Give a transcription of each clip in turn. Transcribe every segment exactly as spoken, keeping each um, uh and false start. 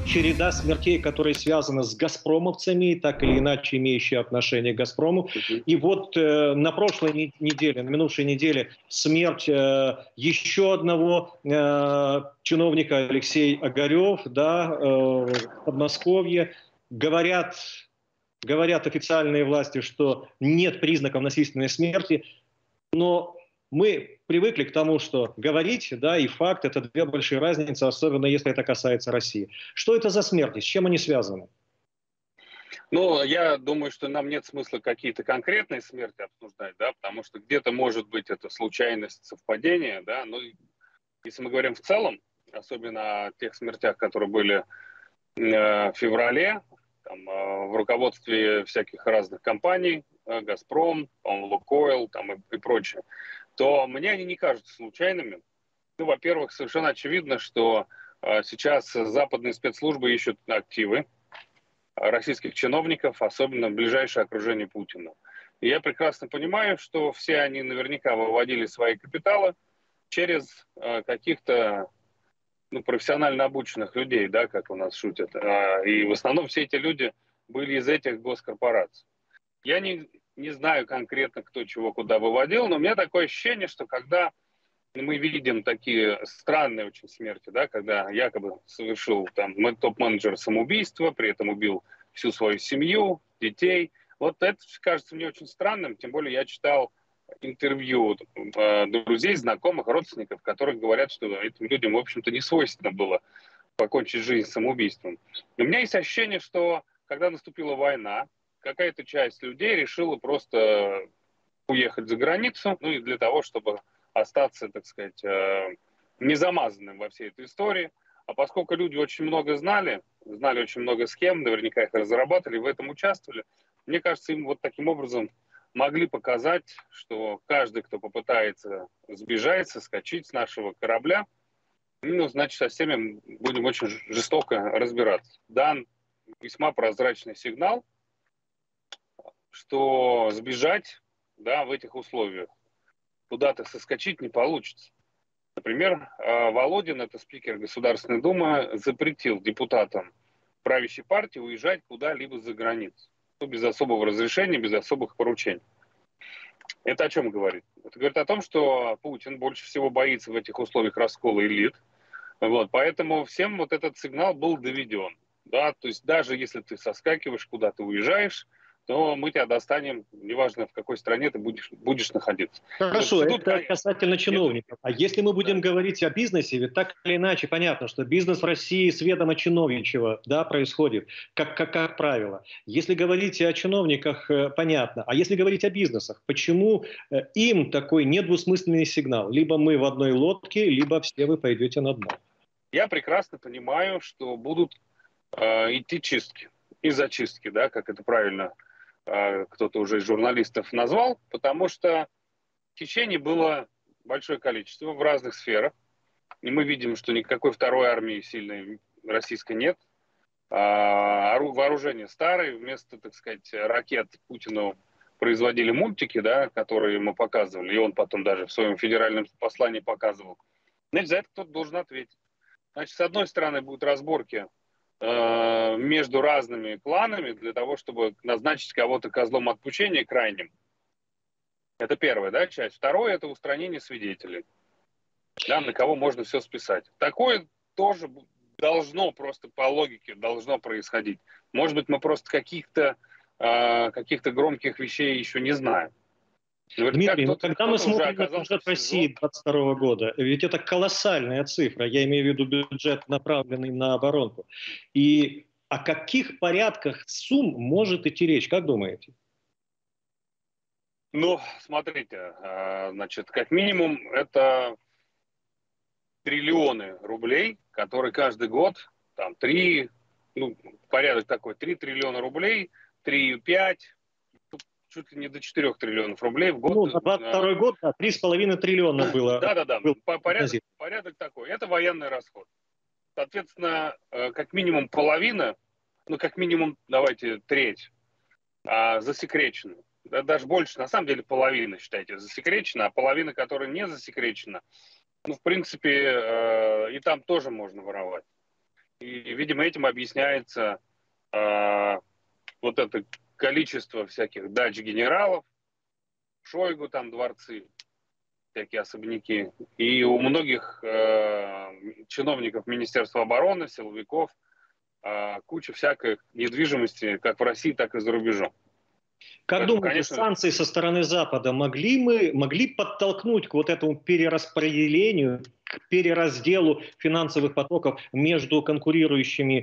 череда смертей, которые связаны с газпромовцами, так или иначе имеющие отношение к Газпрому. И вот э, на прошлой не- неделе, на минувшей неделе смерть э, еще одного э, чиновника, Алексей Огарев, да, э, в Подмосковье. Говорят, говорят официальные власти, что нет признаков насильственной смерти, но мы привыкли к тому, что говорить, да, и факт – это две большие разницы, особенно если это касается России. Что это за смерти, с чем они связаны? Ну, я думаю, что нам нет смысла какие-то конкретные смерти обсуждать, да, потому что где-то может быть это случайность, совпадение, да, но если мы говорим в целом, особенно о тех смертях, которые были э, в феврале, там, э, в руководстве всяких разных компаний, э, «Газпром», «Лукойл» там, и, и прочее, то мне они не кажутся случайными. Ну, во-первых, совершенно очевидно, что э, сейчас западные спецслужбы ищут активы российских чиновников, особенно в ближайшее окружение Путина. И я прекрасно понимаю, что все они наверняка выводили свои капиталы через э, каких-то ну, профессионально обученных людей, да, как у нас шутят. А, и в основном все эти люди были из этих госкорпораций. Я не, не знаю конкретно, кто чего куда выводил, но у меня такое ощущение, что когда мы видим такие странные очень смерти, да, когда якобы совершил там топ-менеджер самоубийство, при этом убил всю свою семью, детей. Вот это кажется мне очень странным, тем более я читал интервью э, друзей, знакомых, родственников, которые говорят, что этим людям, в общем-то, не свойственно было покончить жизнь самоубийством. И у меня есть ощущение, что когда наступила война, какая-то часть людей решила просто уехать за границу, ну и для того, чтобы остаться, так сказать, э, незамазанным во всей этой истории. А поскольку люди очень много знали, знали очень много схем, наверняка их разрабатывали, в этом участвовали, мне кажется, им вот таким образом могли показать, что каждый, кто попытается сбежать, соскочить с нашего корабля, ну, значит, со всеми будем очень жестоко разбираться. Дан весьма прозрачный сигнал, что сбежать, да, в этих условиях куда-то соскочить не получится. Например, Володин, это спикер Государственной Думы, запретил депутатам правящей партии уезжать куда-либо за границу. Ну, без особого разрешения, без особых поручений. Это о чем говорит? Это говорит о том, что Путин больше всего боится в этих условиях раскола элит. Вот, поэтому всем вот этот сигнал был доведен. Да? То есть даже если ты соскакиваешь, куда ты уезжаешь, то мы тебя достанем, неважно в какой стране ты будешь, будешь находиться. Хорошо, Вот, это конечно, касательно чиновников. А если мы будем да. говорить о бизнесе, ведь так или иначе понятно, что бизнес в России с ведома чиновничьего, да, происходит, как, как, как правило. Если говорить о чиновниках, понятно. А если говорить о бизнесах, почему им такой недвусмысленный сигнал? Либо мы в одной лодке, либо все вы пойдете на дно. Я прекрасно понимаю, что будут э, идти чистки и зачистки, да, как это правильно э, кто-то уже из журналистов назвал, потому что хищений было большое количество в разных сферах. И мы видим, что никакой второй армии сильной российской нет. А, вооружение старое. Вместо, так сказать, ракет Путину производили мультики, да, которые ему показывали. И он потом даже в своем федеральном послании показывал. Значит, за это кто-то должен ответить. Значит, с одной стороны, будут разборки э, между разными кланами для того, чтобы назначить кого-то козлом отпущения крайним. Это первая, да, часть. Второе – это устранение свидетелей, да, на кого можно все списать. Такое тоже должно просто по логике должно происходить. Может быть, мы просто каких-то э, каких-то громких вещей еще не знаем. Наверняка Дмитрий, но когда мы смотрим на бюджет России двадцать второго года, ведь это колоссальная цифра, я имею в виду бюджет, направленный на оборонку. И о каких порядках сумм может идти речь, как думаете? Ну, смотрите, значит, как минимум это триллионы рублей, которые каждый год, там, три, ну, порядок такой, три триллиона рублей, три и пять, чуть ли не до четырёх триллионов рублей в год. Ну, на двадцать второй год, да, три с половиной триллиона было. Да-да-да, порядок, порядок такой. Это военный расход. Соответственно, как минимум половина, ну, как минимум, давайте, треть, а, засекречена. Да, даже больше, на самом деле, половина, считайте, засекречена, а половина, которая не засекречена, ну, в принципе, э, и там тоже можно воровать. И, видимо, этим объясняется э, вот это количество всяких дач генералов, Шойгу там дворцы, всякие особняки. И у многих э, чиновников Министерства обороны, силовиков, э, куча всякой недвижимости, как в России, так и за рубежом. Как Поэтому, думаете, конечно, санкции со стороны Запада могли мы могли подтолкнуть к вот этому перераспределению, к переразделу финансовых потоков между конкурирующими,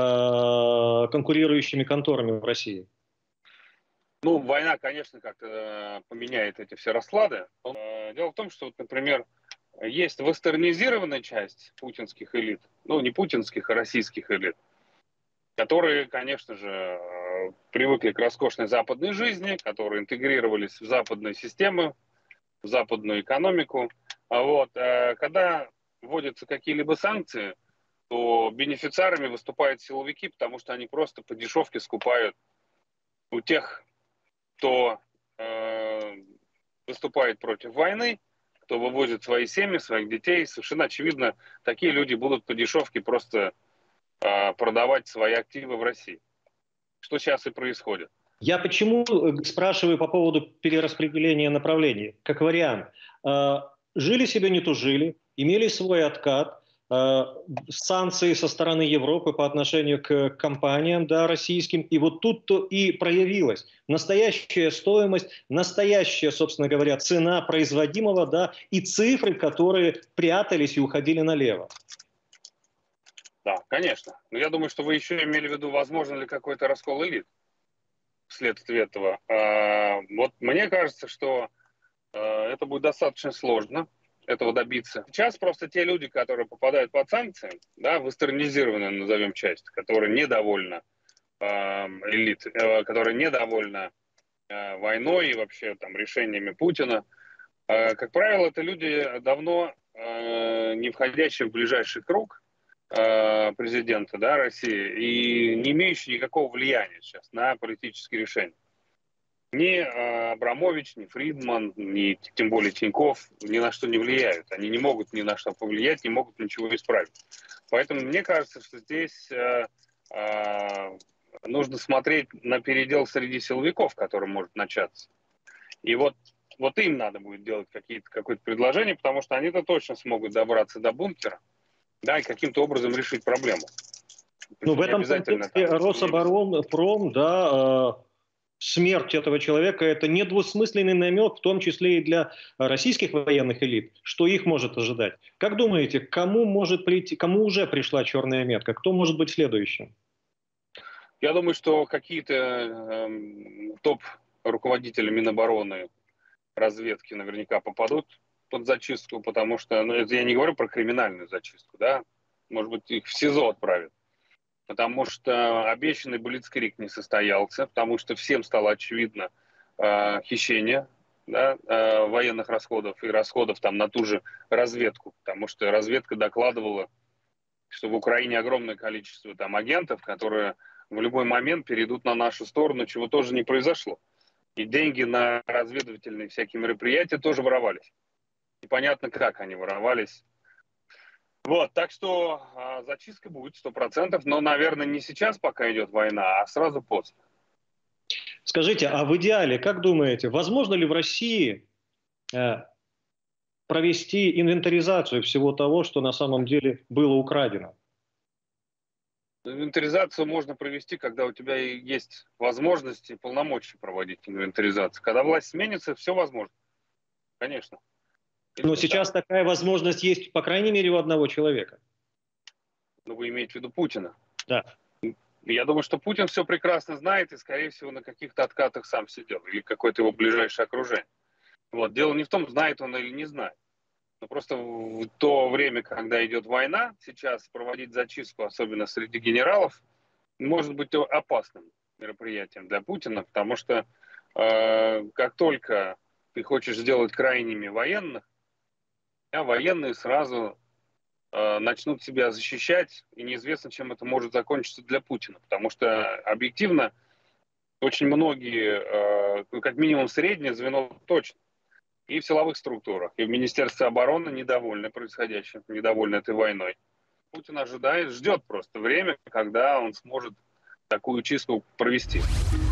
э, конкурирующими конторами в России? ну, война, конечно, как-то поменяет эти все расклады. Но дело в том, что, вот, например, есть вестернизированная часть путинских элит, ну, не путинских, а российских элит, которые, конечно же, привыкли к роскошной западной жизни, которые интегрировались в западную систему, в западную экономику. А вот, когда вводятся какие-либо санкции, то бенефициарами выступают силовики, потому что они просто по дешевке скупают у тех, кто э, выступает против войны, кто вывозит свои семьи, своих детей. Совершенно очевидно, такие люди будут по дешевке просто э, продавать свои активы в России. Что сейчас и происходит. Я почему спрашиваю по поводу перераспределения направлений? Как вариант. Жили себе, не тужили, имели свой откат, санкции со стороны Европы по отношению к компаниям, да, российским. И вот тут-то и проявилась настоящая стоимость, настоящая, собственно говоря, цена производимого, да, и цифры, которые прятались и уходили налево. Да, конечно. Но я думаю, что вы еще имели в виду, возможно ли какой-то раскол элит вследствие этого. Вот мне кажется, что это будет достаточно сложно этого добиться. Сейчас просто те люди, которые попадают под санкции, да, вестернизированную, назовем часть, которые недовольны э, элит, э, которая недовольна э, войной и вообще там решениями Путина, э, как правило, это люди давно э, не входящие в ближайший круг э, президента, да, России и не имеющие никакого влияния сейчас на политические решения. Ни э, Абрамович, ни Фридман, ни тем более Тиньков ни на что не влияют. Они не могут ни на что повлиять, не могут ничего исправить. Поэтому мне кажется, что здесь э, э, нужно смотреть на передел среди силовиков, который может начаться. И вот, вот им надо будет делать какие-то, какое-то предложение, потому что они-то точно смогут добраться до бункера, да, и каким-то образом решить проблему. Ну, в этом контексте Рособоронпром, да, э, смерть этого человека – это недвусмысленный намек, в том числе и для российских военных элит, что их может ожидать. Как думаете, кому может прийти, кому уже пришла черная метка, кто может быть следующим? Я думаю, что какие-то э, топ-руководители Минобороны, разведки наверняка попадут под зачистку, потому что, ну, это я не говорю про криминальную зачистку, да, может быть, их в СИЗО отправят. Потому что обещанный блицкриг не состоялся, потому что всем стало очевидно э, хищение, да, э, военных расходов и расходов там на ту же разведку, потому что разведка докладывала, что в Украине огромное количество там агентов, которые в любой момент перейдут на нашу сторону, чего тоже не произошло. И деньги на разведывательные всякие мероприятия тоже воровались. Непонятно, как они воровались. Вот, так что э, зачистка будет сто процентов, но, наверное, не сейчас, пока идет война, а сразу после. Скажите, а в идеале, как думаете, возможно ли в России э, провести инвентаризацию всего того, что на самом деле было украдено? Инвентаризацию можно провести, когда у тебя есть возможности и полномочия проводить инвентаризацию. Когда власть сменится, все возможно. Конечно. Но сейчас да. Такая возможность есть, по крайней мере, у одного человека. Ну, вы имеете в виду Путина? Да. Я думаю, что Путин все прекрасно знает и, скорее всего, на каких-то откатах сам сидел. Или какое-то его ближайшее окружение. Вот. Дело не в том, знает он или не знает. Но просто в то время, когда идет война, сейчас проводить зачистку, особенно среди генералов, может быть опасным мероприятием для Путина, потому что э, как только ты хочешь сделать крайними военных, а военные сразу э, начнут себя защищать, и неизвестно, чем это может закончиться для Путина, потому что объективно очень многие, э, ну, как минимум среднее звено точно, и в силовых структурах, и в Министерстве обороны недовольны происходящим, недовольны этой войной. Путин ожидает, ждет просто время, когда он сможет такую чистку провести.